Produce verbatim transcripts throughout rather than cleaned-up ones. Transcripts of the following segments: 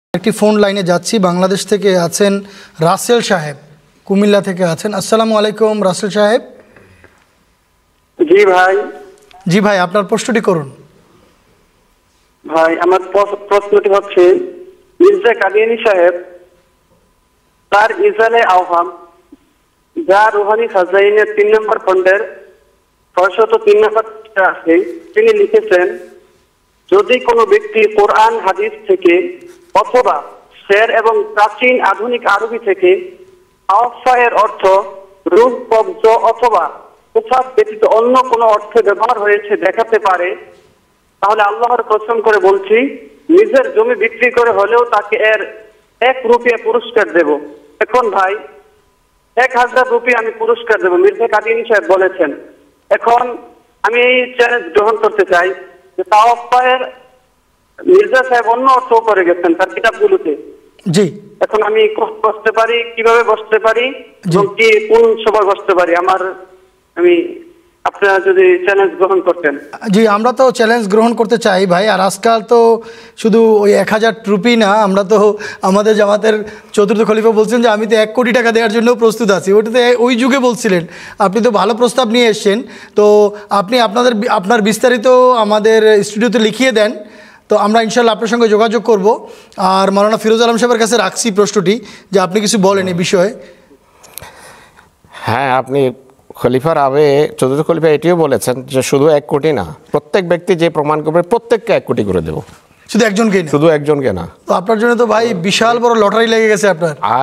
একটি ফোন লাইনে যাচ্ছি। বাংলাদেশ থেকে আছেন রাসেল সাহেব, কুমিল্লা থেকে আছেন। আসসালামু আলাইকুম রাসেল সাহেব। জি ভাই। জি ভাই, আপনার প্রশ্নটি করুন। ভাই আমার প্রশ্নটি হচ্ছে, মির্জা কাদিয়ানী সাহেব তার ইজালে আহ্বান যা রুহানি খাজাইনের তিন নম্বর খণ্ডের ছয়শত তিন নম্বর আছে, তিনি লিখেছেন, যদি কোনো ব্যক্তি কোরআন হাদিস থেকে অথবা শের এবং প্রাচীন আধুনিক আরবি থেকে আওফা এর অর্থ রূহ কবজ অথবা কুফাত ব্যতীত অন্য কোনো অর্থে ব্যবহার হয়েছে দেখাতে পারে, তাহলে আল্লাহর কসম করে বলছি, নিজের জমি বিক্রি করে হলেও তাকে এর এক রুপিয়া পুরস্কার দেব। এখন ভাই এক হাজার রুপিয়া আমি পুরস্কার দেব, মির্জা কাদিয়ানী সাহেব বলেছেন। এখন আমি এই চ্যালেঞ্জ গ্রহণ করতে চাই যে তাওয়াফের মির্জা সাহেব অন্য অর্থ করে গেছেন তার কিতাবগুলোতে। জি। এখন আমি বসতে পারি, কিভাবে বসতে পারি এবং কি কোন সময় বসতে পারি, আমার আমি আপনারা যদি চ্যালেঞ্জ গ্রহণ করতেন। জি, আমরা তো চ্যালেঞ্জ গ্রহণ করতে চাই ভাই। আর আজকাল তো শুধু ওই এক হাজার রুপি না, আমরা তো আমাদের জামাতের চতুর্থ খলিফা বলছেন যে আমি তো এক কোটি টাকা দেওয়ার জন্য প্রস্তুত আছি। ওটাতে ওই যুগে বলছিলেন। আপনি তো ভালো প্রস্তাব নিয়ে এসছেন, তো আপনি আপনাদের আপনার বিস্তারিত আমাদের স্টুডিওতে লিখিয়ে দেন, তো আমরা ইনশাল্লাহ আপনার সঙ্গে যোগাযোগ করব। আর মাওলানা ফিরোজ আলম সাহেবের কাছে রাখছি প্রশ্নটি, যে আপনি কিছু বলেন এই বিষয়ে। হ্যাঁ, আপনি খলিফার আবে চতুর্থ খলিফা এটিও বলেছেন যে শুধু এক কোটি না, প্রত্যেক ব্যক্তি যে প্রমাণ করবে প্রত্যেককে এক কোটি করে দেব, শুধু একজনকে না, শুধু একজনকে না। তো আপনার জন্য তো ভাই বিশাল বড় লটারি লেগে গেছে আপনার। আর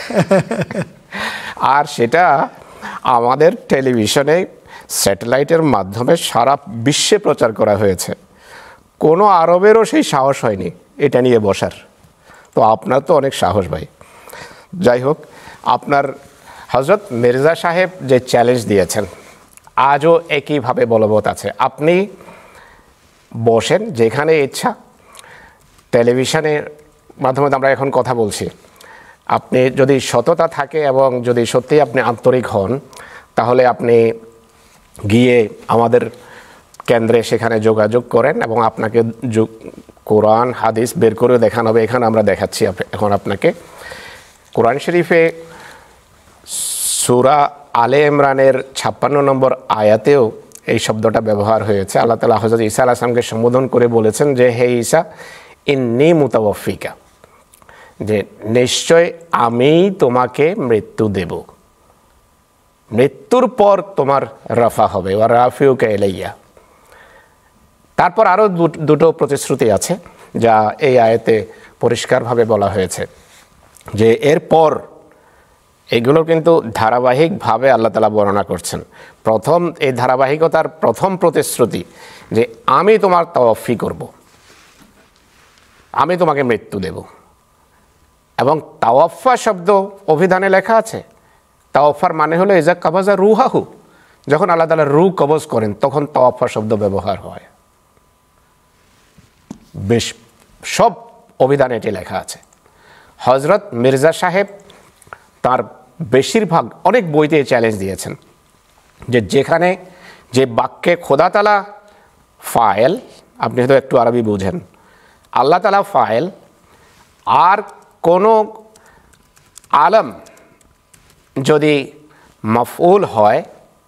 আর সেটা আমাদের টেলিভিশনে স্যাটেলাইটের মাধ্যমে সারা বিশ্বে প্রচার করা হয়েছে। কোনো আরবেরও সেই সাহস হয়নি এটা নিয়ে বসার। তো আপনার তো অনেক সাহস ভাই। যাই হোক, আপনার হযরত মির্জা সাহেব যে চ্যালেঞ্জ দিয়েছেন আজও একইভাবে বলবৎ আছে। আপনি বসেন যেখানে ইচ্ছা, টেলিভিশনের মাধ্যমে আমরা এখন কথা বলছি, আপনি যদি সততা থাকে এবং যদি সত্যি আপনি আন্তরিক হন, তাহলে আপনি গিয়ে আমাদের কেন্দ্রে সেখানে যোগাযোগ করেন এবং আপনাকে কোরআন হাদিস বের করে দেখানো হবে। এখানে আমরা দেখাচ্ছি এখন আপনাকে। কোরআন শরীফে সূরা আলে ইমরানের ছাপ্পান্ন নম্বর আয়াতেও এই শব্দটা ব্যবহার হয়েছে। আল্লাহ তাআলা হযরত ঈসা আলাইহিস সালামকে সম্বোধন করে বলেছেন যে, হে ঈসা, ইন্নী মুতাওয়াফিকা, যে নিশ্চয় আমি তোমাকে মৃত্যু দেব, মৃত্যুর পর তোমার রাফা হবে, ওয়া রাফিউকা ইলাইয়া। তারপর আরও দুটো প্রতিশ্রুতি আছে যা এই আয়াতে পরিষ্কারভাবে বলা হয়েছে যে এরপর এগুলো কিন্তু ধারাবাহিকভাবে আল্লাহ তাআলা বর্ণনা করছেন। প্রথম এই ধারাবাহিকতার প্রথম প্রতিশ্রুতি যে আমি তোমার তাওয়াফি করব, আমি তোমাকে মৃত্যু দেব। এবং তাওয়াফা শব্দ অভিধানে লেখা আছে। তাওয়াফার মানে হলো ইজা কাবাজা রুহাহু, যখন আল্লাহ তাআলা রূহ কবজ করেন তখন তাওয়াফা শব্দ ব্যবহার হয়। বেশ সব অভিধানে এটি লেখা আছে। হযরত মির্জা সাহেব তার বেশিরভাগ অনেক বইতে চ্যালেঞ্জ দিয়েছেন যে যেখানে যে বাক্যে খোদা তাআলা ফায়েল, আপনি হয়তো একটু আরবি বুঝেন, আল্লাহ তাআলা ফায়েল আর কোনো আলম যদি মাফউল হয়,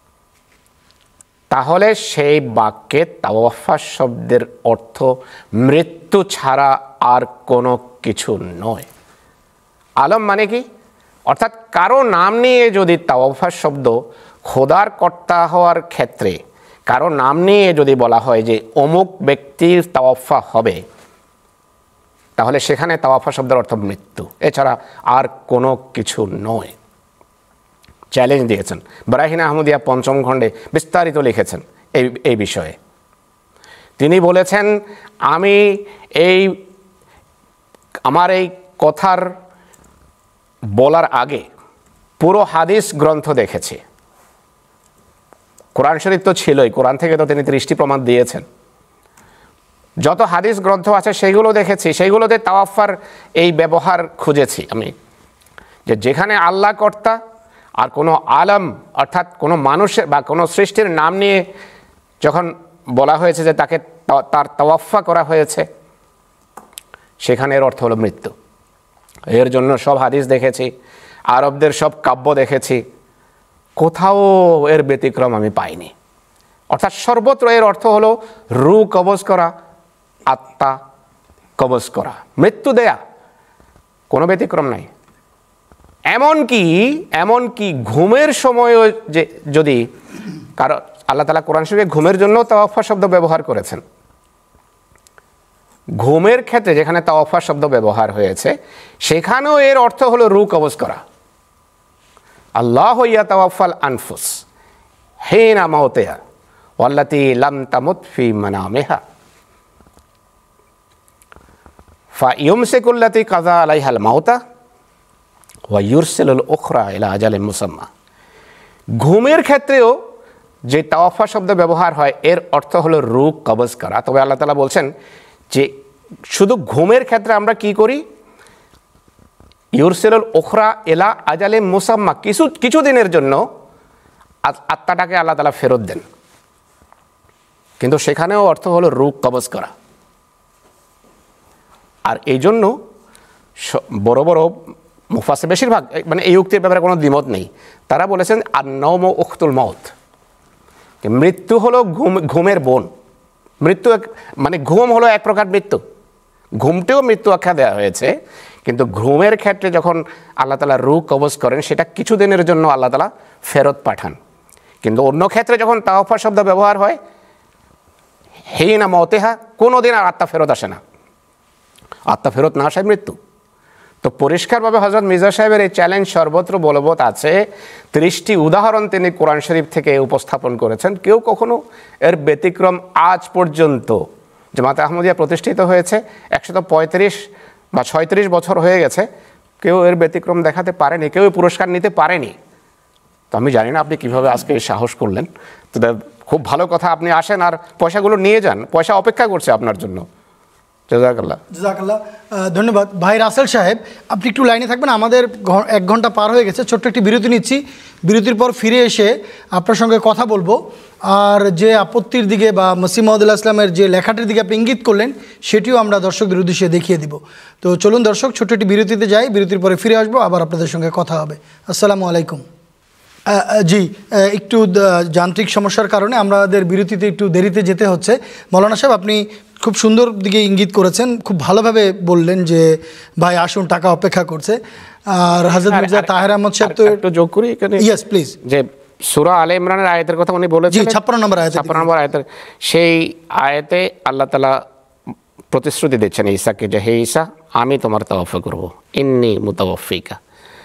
তাহলে সেই বাক্যে তাওয়াফা শব্দের অর্থ মৃত্যু ছাড়া আর কোনো কিছু নয়। আলম মানে কি? অর্থাৎ কারো নাম নিয়ে যদি তাওয়াফা শব্দ খোদার কর্তা হওয়ার ক্ষেত্রে কারো নাম নিয়ে যদি বলা হয় যে অমুক ব্যক্তির তাওয়াফা হবে, তাহলে সেখানে তাওয়াফা শব্দের অর্থ মৃত্যু, এছাড়া আর কোনো কিছু নয়। চ্যালেঞ্জ দিয়েছেন। বারাহিন আহমদিয়া পঞ্চম খণ্ডে বিস্তারিত লিখেছেন এই এই বিষয়ে। তিনি বলেছেন, আমি এই আমার এই কথার বলার আগে পুরো হাদিস গ্রন্থ দেখেছি। কোরআন শরীফ তো ছিলই, কোরআন থেকে তো তিনি ত্রিশটি প্রমাণ দিয়েছেন। যত হাদিস গ্রন্থ আছে সেইগুলো দেখেছি, সেইগুলোতে তাওয়াফার এই ব্যবহার খুঁজেছি আমি, যে যেখানে আল্লাহ কর্তা আর কোনো আলম অর্থাৎ কোনো মানুষের বা কোনো সৃষ্টির নাম নিয়ে যখন বলা হয়েছে যে তাকে তার তাওয়াফা করা হয়েছে, সেখানের অর্থ হলো মৃত্যু। এর জন্য সব হাদিস দেখেছি, আরবদের সব কাব্য দেখেছি, কোথাও এর ব্যতিক্রম আমি পাইনি। অর্থাৎ সর্বত্র এর অর্থ হলো রূহ কবজ করা, আত্মা কবজ করা, মৃত্যু দেয়া, কোনো ব্যতিক্রম নাই। এমনকি এমনকি ঘুমের সময়ও যে যদি কারণ আল্লাহ তাআলা কোরআন শরীফে ঘুমের জন্য তাওয়াফা শব্দ ব্যবহার করেছেন। ঘুমের ক্ষেত্রে যেখানে তাওয়াফা শব্দ ব্যবহার হয়েছে সেখানেও এর অর্থ হলো রূহ কবজ করা। আল্লাহু ইয়াতাওয়াফাল আনফুস হিনা মাউতিহা ওয়াল্লাতী লাম তামুত ফি মানামিহা ফায়ুমসিকুল্লাতী কাযা আলাইহাল মাউতা ওয়া ইউরসিলুল উখরা ইলা আজালিন মুসাম্মা। ঘুমের ক্ষেত্রেও যে তাওয়াফা শব্দ ব্যবহার হয় এর অর্থ হলো রূহ কবজ করা। তবে আল্লাহ তাআলা বলছেন যে শুধু ঘুমের ক্ষেত্রে আমরা কি করি, ইউরসিলুল উখরা ইলা আজালিন মুসাম্মা, কিছু কিছু দিনের জন্য আত্মাটাকে আল্লাহ তাআলা ফেরত দেন, কিন্তু সেখানেও অর্থ হলো রূহ কবজ করা। আর এই জন্য বড় বড় মুফাসসির বেশিরভাগ মানে এই উক্তির ব্যাপারে কোনো দ্বিমত নেই, তারা বলেছেন আন-নাওমু উখতুল মাউত, মৃত্যু হলো ঘুম ঘুমের বোন। মৃত্যু এক মানে ঘুম হলো এক প্রকার মৃত্যু, ঘুমটেও মৃত্যু আখ্যা দেওয়া হয়েছে, কিন্তু ঘুমের ক্ষেত্রে যখন আল্লাহ তাআলা রূহ কবজ করেন সেটা কিছুদিনের জন্য আল্লাহ তাআলা ফেরত পাঠান। কিন্তু অন্য ক্ষেত্রে যখন তাওয়াফা শব্দ ব্যবহার হয় হিনা মাউতিহা, কোনো দিন আর আত্মা ফেরত আসে না, আত্মা ফেরত না আসায় মৃত্যু। তো পরিষ্কারভাবে হযরত মির্জা সাহেবের এই চ্যালেঞ্জ সর্বত্র বলবৎ আছে। ত্রিশটি উদাহরণ তিনি কোরআন শরীফ থেকে উপস্থাপন করেছেন, কেউ কখনো এর ব্যতিক্রম আজ পর্যন্ত, জামাতে আহমদিয়া প্রতিষ্ঠিত হয়েছে একশত পঁয়ত্রিশ বা ছয়ত্রিশ বছর হয়ে গেছে, কেউ এর ব্যতিক্রম দেখাতে পারেনি, কেউ পুরস্কার নিতে পারেনি। তো আমি জানি না আপনি কীভাবে আজকে এই সাহস করলেন। তো খুব ভালো কথা, আপনি আসেন আর পয়সাগুলো নিয়ে যান, পয়সা অপেক্ষা করছে আপনার জন্য। জাযাকাল্লাহ জাযাকাল্লাহ, ধন্যবাদ। ভাই রাসেল সাহেব, আপনি একটু লাইনে থাকবেন, আমাদের এক ঘন্টা পার হয়ে গেছে, ছোট্ট একটি বিরতি নিচ্ছি, বিরতির পর ফিরে এসে আপনার সঙ্গে কথা বলবো। আর যে আপত্তির দিকে বা মসিহ মাউদুল্লাহ ইসলামের যে লেখাটির দিকে আপনি ইঙ্গিত করলেন সেটিও আমরা দর্শকদের উদ্দেশ্যে দেখিয়ে দিব। তো চলুন দর্শক, ছোট্ট একটি বিরতিতে যাই, বিরতির পরে ফিরে আসবো, আবার আপনাদের সঙ্গে কথা হবে। আসসালামু আলাইকুম। জি, একটু যান্ত্রিক সমস্যার কারণে আমাদের বিরতিতে একটু দেরিতে যেতে হচ্ছে। মৌলানা সাহেব, আপনি খুব সুন্দর দিকে ইঙ্গিত করেছেন, খুব ভালোভাবে বললেন যে ভাই আসুন, টাকা অপেক্ষা করছে। আর হযরত মির্জা তাহের আহমদ সাহেব তো একটু যোগ করি এখানে। Yes please. যে সূরা আলে ইমরানের আয়াতের কথা উনি বলেছেন, জি ছাপ্পান্ন নম্বর আয়াত, ছাপ্পান্ন নম্বর আয়াতের সেই আয়াতে আল্লাহ তাআলা প্রতিশ্রুতি দিচ্ছেন ঈসাকে যে হে ঈসা, আমি তোমার তাওয়াফা করব, ইন্নী মুতাওয়াফিকা।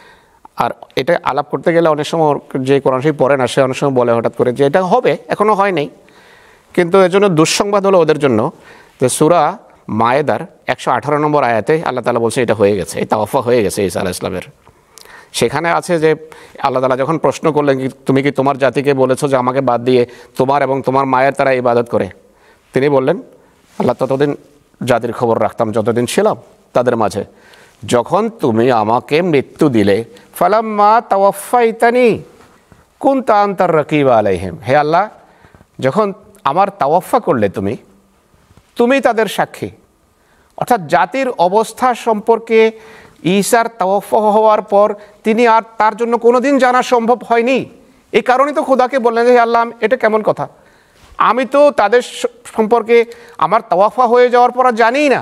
আর এটা আলাপ করতে গেলে অনেক সময় যে কোরআন শরীফ পড়ে না সে অনেক সময় বলে হঠাৎ করে যে এটা হবে, এখনও হয় নাই। কিন্তু এর জন্য দুঃসংবাদ হলো ওদের জন্য যে সূরা মায়েদার একশো আঠারো নম্বর আয়াতে আল্লাহ তাআলা বলছে এটা হয়ে গেছে, এই তাওয়াফা হয়ে গেছে ঈসা আলাইহিস সালামের। সেখানে আছে যে আল্লাহ তাআলা যখন প্রশ্ন করলেন তুমি কি তোমার জাতিকে বলেছো যে আমাকে বাদ দিয়ে তোমার এবং তোমার মায়ের তারা ইবাদত করে, তিনি বললেন আল্লাহ ততদিন জাতির খবর রাখতাম যতদিন ছিলাম তাদের মাঝে, যখন তুমি আমাকে মৃত্যু দিলে ফালাম্মা তাওয়াফাইতানি কুনতা আনতার রাকিব আলাইহিম, হে আল্লাহ যখন আমার তাওয়াফা করলে তুমি তুমি তাদের সাক্ষী। অর্থাৎ জাতির অবস্থা সম্পর্কে ঈসার তাওয়াফা হওয়ার পর তিনি আর তার জন্য কোনো দিন জানা সম্ভব হয়নি। এই কারণেই তো খোদাকে বললেন যে আল্লাহ এটা কেমন কথা, আমি তো তাদের সম্পর্কে আমার তাওয়াফা হয়ে যাওয়ার পর আর জানি না।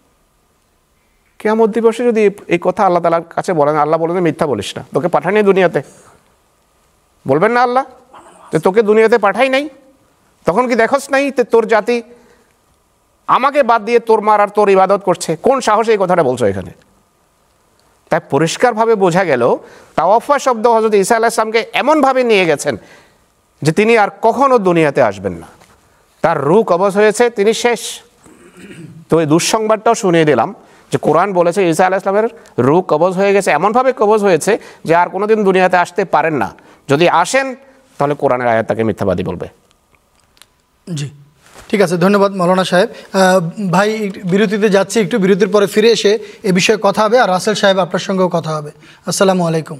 কিয়ামত দিবসে যদি এই কথা আল্লাহ তাআলার কাছে বলেন, আল্লাহ বলেন মিথ্যা বলিস না, তোকে পাঠায়নি দুনিয়াতে, বলবেন না আল্লাহ যে তোকে দুনিয়াতে পাঠাই নাই, তখন কি দেখোস নাই তোর জাতি আমাকে বাদ দিয়ে তোর মার আর তোর ইবাদত করছে, কোন সাহসে এই কথাটা বলছো এখানে? তাই পরিষ্কারভাবে বোঝা গেল তাওয়াফা শব্দ হযরত ঈসা আলাইহিস সালামকে এমনভাবে নিয়ে গেছেন যে তিনি আর কখনো দুনিয়াতে আসবেন না, তার রূহ কবজ হয়েছে, তিনি শেষ। তো এই দুঃসংবাদটাও শুনিয়ে দিলাম যে কোরআন বলেছে ঈসা আলাইহিস সালামের রূহ কবজ হয়ে গেছে, এমনভাবে কবজ হয়েছে যে আর কোনোদিন দুনিয়াতে আসতে পারেন না, যদি আসেন তাহলে কোরআনের আয়াত তাকে মিথ্যাবাদী বলবে। জি ঠিক আছে, ধন্যবাদ মৌলানা সাহেব। ভাই বিরতিতে যাচ্ছি, একটু বিরতির পরে ফিরে এসে এ বিষয়ে কথা হবে, আর রাসেল সাহেব আপনার সঙ্গেও কথা হবে। আসসালামু আলাইকুম।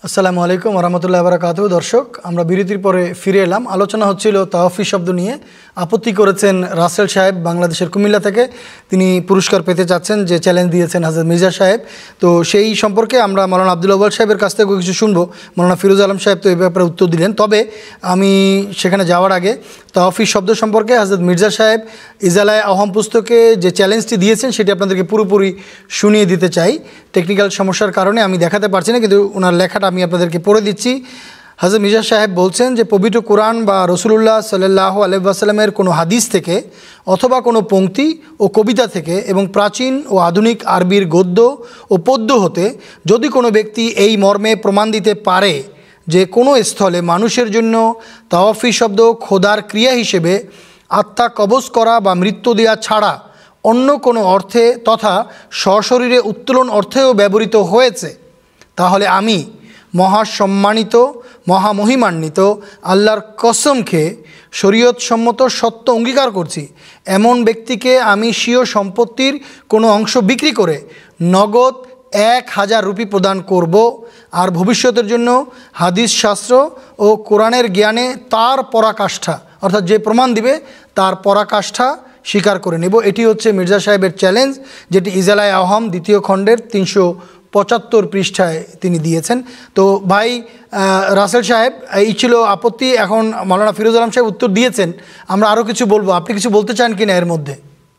আসসালামু আলাইকুম রহমতুল্লাহ বারাকাতুহু। দর্শক, আমরা বিরতির পরে ফিরে এলাম। আলোচনা হচ্ছিল তাওয়াফি শব্দ নিয়ে। আপত্তি করেছেন রাসেল সাহেব বাংলাদেশের কুমিল্লা থেকে। তিনি পুরস্কার পেতে চাচ্ছেন, যে চ্যালেঞ্জ দিয়েছেন হযরত মির্জা সাহেব। তো সেই সম্পর্কে আমরা মাওলানা আব্দুল আউয়াল সাহেবের কাছ থেকে কিছু শুনবো। মাওলানা ফিরোজ আলম সাহেব তো এই ব্যাপারে উত্তর দিলেন। তবে আমি সেখানে যাওয়ার আগে তাওয়াফি শব্দ সম্পর্কে হযরত মির্জা সাহেব ইজালায়ে আওহাম পুস্তকে যে চ্যালেঞ্জটি দিয়েছেন সেটি আপনাদেরকে পুরোপুরি শুনিয়ে দিতে চাই। টেকনিক্যাল সমস্যার কারণে আমি দেখাতে পারছি না, কিন্তু ওনার লেখাটা আমি আপনাদেরকে পড়ে দিচ্ছি। হযরত মির্জা সাহেব বলছেন যে পবিত্র কোরআন বা রাসূলুল্লাহ সাল্লাল্লাহু আলাইহি ওয়াসাল্লামের কোনো হাদিস থেকে অথবা কোনো পংক্তি ও কবিতা থেকে এবং প্রাচীন ও আধুনিক আরবির গদ্য ও পদ্য হতে যদি কোনো ব্যক্তি এই মর্মে প্রমাণ দিতে পারে যে কোনো স্থলে মানুষের জন্য তাওয়াফি শব্দ খোদার ক্রিয়া হিসেবে আত্মা কবজ করা বা মৃত্যু দেওয়া ছাড়া অন্য কোনো অর্থে তথা সশরীরে উত্তোলন অর্থেও ব্যবহৃত হয়েছে, তাহলে আমি মহাসম্মানিত মহামহিমান্বিত আল্লাহর কসম খেয়ে শরীয়তসম্মত সত্য অঙ্গীকার করছি, এমন ব্যক্তিকে আমি স্বীয় সম্পত্তির কোনো অংশ বিক্রি করে নগদ এক হাজার রুপি প্রদান করব, আর ভবিষ্যতের জন্য হাদিস শাস্ত্র ও কোরআনের জ্ঞানে তার পরাকাষ্ঠা অর্থাৎ যে প্রমাণ দিবে তার পরাকাষ্ঠা স্বীকার করে নেব। এটি হচ্ছে মির্জা সাহেবের চ্যালেঞ্জ, যেটি ইজালায়ে আওহাম দ্বিতীয় খণ্ডের তিনশো পঁচাত্তর পৃষ্ঠায় তিনি দিয়েছেন। তো ভাই রাসেল সাহেব, এই ছিল আপত্তি। এখন মাওলানা ফিরোজ আলম সাহেব উত্তর দিয়েছেন, আমরা আরও কিছু বলবো। আপনি কিছু বলতে চান কিনা এর মধ্যে?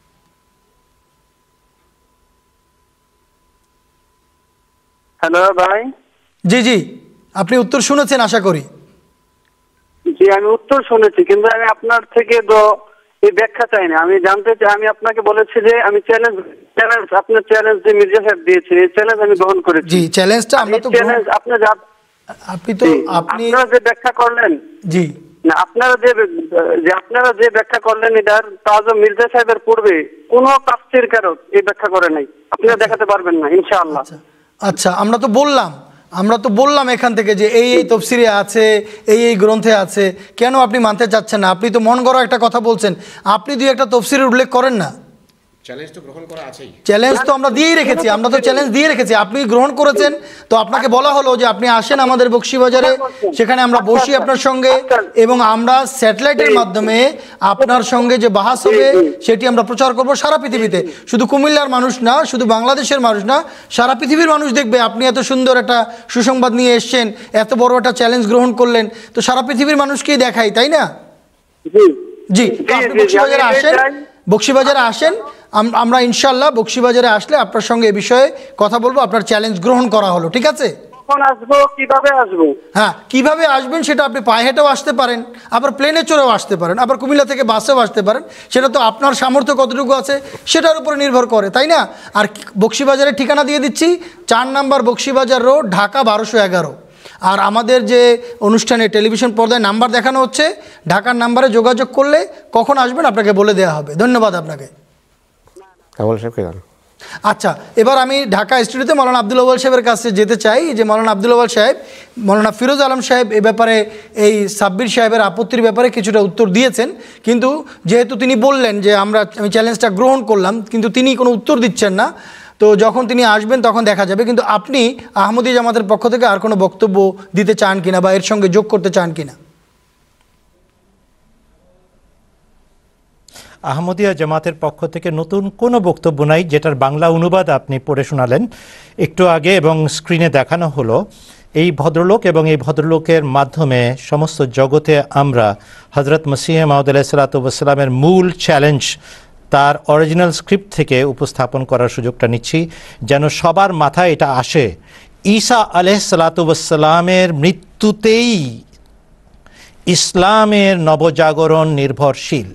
হ্যালো ভাই। জি জি, আপনি উত্তর শুনেছেন আশা করি। জি, আমি উত্তর শুনেছি, কিন্তু আমি আপনার থেকে তো এই ব্যাখ্যা চাই না। আমি জানতে চাই, আমি আপনাকে বলেছি যে আমি চ্যালেঞ্জ চ্যালেঞ্জ আপনার চ্যালেঞ্জ যে মির্জা সাহেব দিয়েছেন, এই চ্যালেঞ্জ আমি গ্রহণ করেছি। জি, চ্যালেঞ্জটা আমরা তো চ্যালেঞ্জ আপনি যা আপনি তো আপনি আপনারা যে ব্যাখ্যা করলেন, জি না আপনারা যে যে আপনারা যে ব্যাখ্যা করলেন এটার তাজ মির্জা সাহেবের পূর্বে কোনো তাফসীর কারক এই ব্যাখ্যা করে নাই। আপনারা দেখাতে পারবেন না ইনশাআল্লাহ। আচ্ছা, আমরা তো বললাম আমরা তো বললাম এখান থেকে যে এই এই তফসিরে আছে, এই এই গ্রন্থে আছে, কেন আপনি মানতে চাচ্ছেন না? আপনি তো মন গড়া একটা কথা বলছেন, আপনি দুই একটা তফসিরের উল্লেখ করেন না। চ্যালেঞ্জ তো গ্রহণ করা আছেই, চ্যালেঞ্জ তো আমরা দিয়েই রেখেছি, আমরা তো চ্যালেঞ্জ দিয়ে রেখেছি, আপনি গ্রহণ করেছেন। তো আপনাকে বলা হলো যে আপনি আসেন আমাদের বকশীবাজারে, সেখানে আমরা বসি আপনার সঙ্গে এবং আমরা স্যাটেলাইটের মাধ্যমে আপনার সঙ্গে যে বাহাস হবে সেটি আমরা প্রচার করব সারা পৃথিবীতে। শুধু কুমিল্লার মানুষ না, শুধু বাংলাদেশের মানুষ না, সারা পৃথিবীর মানুষ দেখবে আপনি এত সুন্দর একটা সুসংবাদ নিয়ে এসছেন, এত বড় একটা চ্যালেঞ্জ গ্রহণ করলেন, তো সারা পৃথিবীর মানুষকেই দেখাই, তাই না? জি, আপনি বকশীবাজারে আসেন, বকশীবাজারে আসেন, আমরা ইনশাল্লাহ বকশীবাজারে আসলে আপনার সঙ্গে এ বিষয়ে কথা বলবো। আপনার চ্যালেঞ্জ গ্রহণ করা হলো, ঠিক আছে? কখন আসবো, কিভাবে আসবো? হ্যাঁ, কিভাবে আসবেন সেটা আপনি পায়ে হেঁটেও আসতে পারেন, আবার প্লেনে চড়েও আসতে পারেন, আবার কুমিল্লা থেকে বাসেও আসতে পারেন। সেটা তো আপনার সামর্থ্য কতটুকু আছে সেটার উপরে নির্ভর করে, তাই না? আর বকশীবাজারের ঠিকানা দিয়ে দিচ্ছি, চার নাম্বার বকশীবাজার রোড, ঢাকা বারোশো এগারো। আর আমাদের যে অনুষ্ঠানে টেলিভিশন পর্দায় নাম্বার দেখানো হচ্ছে, ঢাকার নাম্বারে যোগাযোগ করলে কখন আসবেন আপনাকে বলে দেওয়া হবে। ধন্যবাদ আপনাকে। আচ্ছা, এবার আমি ঢাকা স্টুডিওতে মাওলানা আব্দুল আউয়াল সাহেবের কাছে যেতে চাই। যে মাওলানা আব্দুল আউয়াল সাহেব, মাওলানা ফিরোজ আলম সাহেব এ ব্যাপারে, এই সাব্বির সাহেবের আপত্তির ব্যাপারে কিছুটা উত্তর দিয়েছেন, কিন্তু যেহেতু তিনি বললেন যে আমরা আমি চ্যালেঞ্জটা গ্রহণ করলাম, কিন্তু তিনি কোনো উত্তর দিচ্ছেন না। তো যখন তিনি আসবেন তখন দেখা যাবে। কিন্তু আপনি আহমদী জামাতের পক্ষ থেকে আর কোনো বক্তব্য দিতে চান কিনা বা এর সঙ্গে যোগ করতে চান কিনা? আহমদিয়া জামাতের পক্ষ থেকে নতুন কোনো বক্তব্য নাই, যেটার বাংলা অনুবাদ আপনি পড়ে শোনালেন একটু আগে এবং স্ক্রিনে দেখানো হলো। এই ভদ্রলোক এবং এই ভদ্রলোকের মাধ্যমে সমস্ত জগতে আমরা হজরত মসিহ মাউদ আলাইহিস সালাতু ওয়াস সালামের মূল চ্যালেঞ্জ তার অরিজিনাল স্ক্রিপ্ট থেকে উপস্থাপন করার সুযোগটা নিচ্ছি, যেন সবার মাথায় এটা আসে। ঈসা আলাইহিস সালাতু ওয়াস সালামের মৃত্যুতেই ইসলামের নবজাগরণ নির্ভরশীল।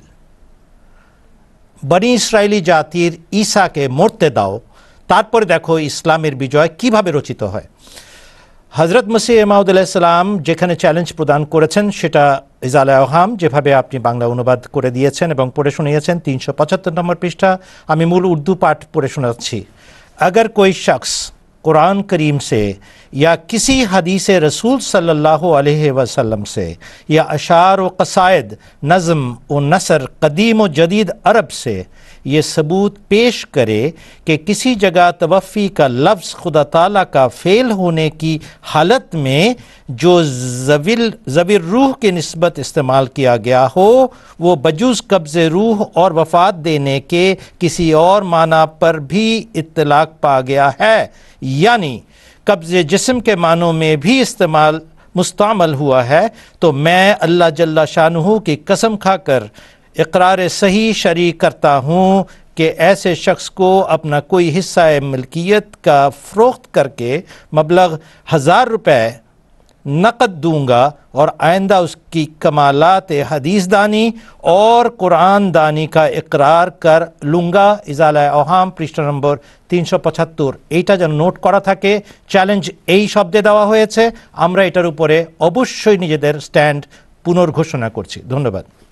বনি ইসরায়েলি জাতির ঈসাকে মরতে দাও, তারপরে দেখো ইসলামের বিজয় কিভাবে রচিত হয়। হজরত মসিহ মাউদ আলাইহিস সালাম যেখানে চ্যালেঞ্জ প্রদান করেছেন সেটা ইজালায়ে আওহাম, যেভাবে আপনি বাংলা অনুবাদ করে দিয়েছেন এবং পড়ে শুনিয়েছেন, তিনশো পঁচাত্তর নম্বর পৃষ্ঠা। আমি মূল উর্দু পাঠ পড়ে শোনাচ্ছি। अगर कोई शख्स कुरान करीम से या किसी हदीस रसूल सल्लल्लाहु अलैहि वसल्लम से या अशार व कसायद नज़म व नसर कदीम व जदीद अरब से ये सबूत पेश करे कि किसी जगह तवफ़ी का लफ्ज़ खुदा ताला का फ़ेल होने की हालत में जो ज़विल ज़विर रूह के निस्बत इस्तेमाल किया गया हो वो बजूज़ कब्ज़े रूह और वफ़ात देने के किसी और माना पर भी इत्तलाक पा गया है, यानी कब्ज़े जिस्म के मानों में भी इस्तेमाल मुस्तामल हुआ है, तो मैं अल्लाह जल्ला शानुहु की कसम खाकर इक़रार सही शरी करता हूँ कि ऐसे शख्स को अपना कोई हिस्सा मिल्कियत का फ़रोख्त करके मबलग़ हज़ार रुपये नक़द दूंगा और आइंदा उसकी कमालात हदीस दानी और कुरान दानी का इकरार कर लूँगा। इजाला अवहाम पृष्ठ नम्बर तीन सौ पचहत्तर। এইটা যেন নোট করা থাকে। চ্যালেঞ্জ এই শব্দে দেওয়া হয়েছে। আমরা এটার উপরে অবশ্যই নিজেদের স্ট্যান্ড পুনর্ঘোষণা করছি। ধন্যবাদ।